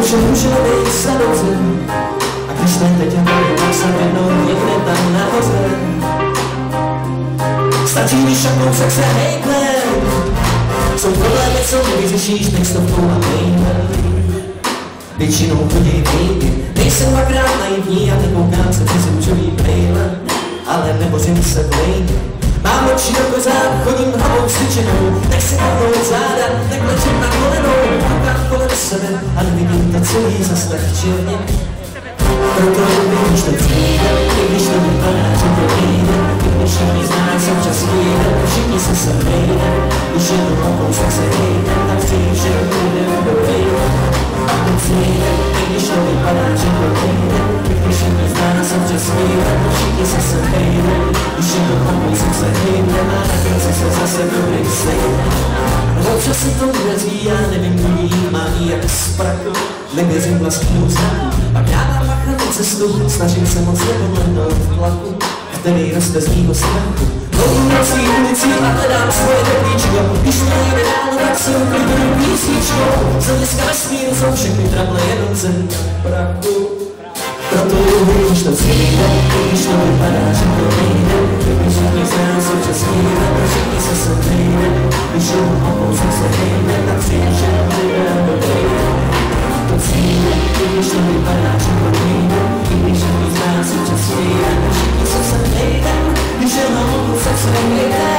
že můžeme být sadouze. A když ne teď a tady, tak se jednou někde tam nahoře. Stačí, když a kousek se hejtne. Jsou problémy, co nevyřešíš textovkou a mailem. Většinou chodí nejde. Nejsem dvakrát naivní a nekoukám se přes růžový brejle. Ale nebořím se v lejně. Mám oči do kozát, chodím hlavou svičenou. Nech si pohnout záda, tak ležím na kolenou. Koukám kolem sebe a nevidím to celý zas tak černě. Proto vidíš to přijde, i když to vypadá, že to nejde. I když všichni z nás občas vyjde, všichni se sem nejde. Když jenom o kousek se hejde, tak chtějí, že budem dobrý. A to přijde, i když to vypadá, že to nejde. I když všichni z nás občas vyjde, všichni se sem nejde. Když jenom o kousek se hejde, a na konci se zase dobrý sejde. Občas se to urazí, já nevím, kdy má jak z prachu. Nevěřím vlastnímu znaku, pak dávám bacha na cestu. Snažím se moc nepomlehnout v tlaku, který roste z mýho strachu. Chodím na svý ulici a hledám svoje teplíčko. Když to nejde dál, tak se uklidím písničkou. Z hlediska vesmíru jsou všechny trable jenom zem prachu. Proto když to přijde, když to vypadá, že to nejde. Když všichni z nás občas nejde, všichni se sem nejde. Když jenom o kousek se hejde, tak přijde, že budem dobrý. To přijde, když to vypadá, že to nejde. I když všichni z nás občas nejde, všichni se sem nejde. Když jenom o kousek se nejde.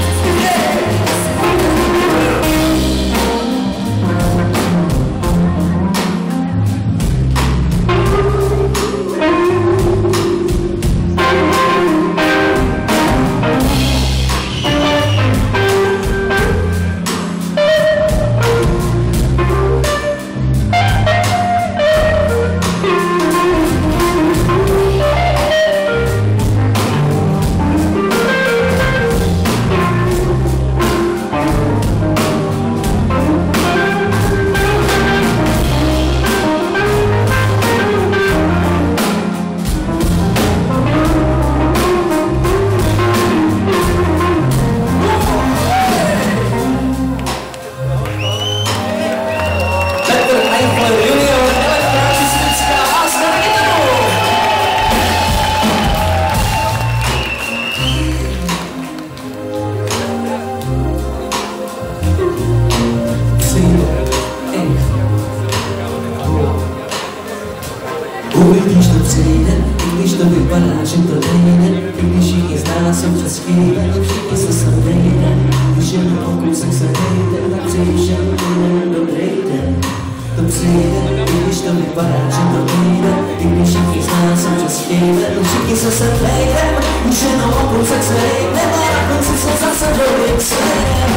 Uvidíš to přijde, i když to vypadá, že to nejde. I když všichni z nás občas chvíle, všichni se sem nejde. Když jenom o kousek se hejde, tak přeji všem jeden dobrý den. To přijde, i když to vypadá, že to nejde. I když všichni z nás občas chvíle, všichni se sem nejde. Když jenom o kousek se hejde, a na konci se zase dobrým snem.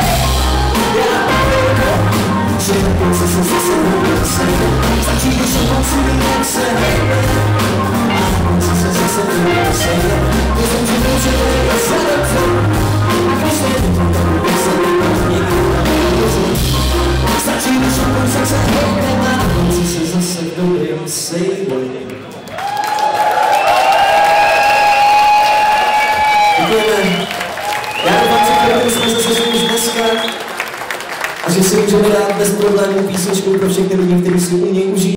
Že na konci se zase dobrým snem. Stačí, když je moc jak se hejde. A na konci se zase dobrým snem. Věřím, že může být se dobře. A když nejde to tam, tak se vypadá někdy tam dobře. Stačí, když je moc jak se hejde. A na konci se zase dobrým snem. Děkujeme. Já doufám, že jsme se sešli už dneska a že si můžeme dát bez problémů písničku pro všechny lidi, kteří si u něj užijí.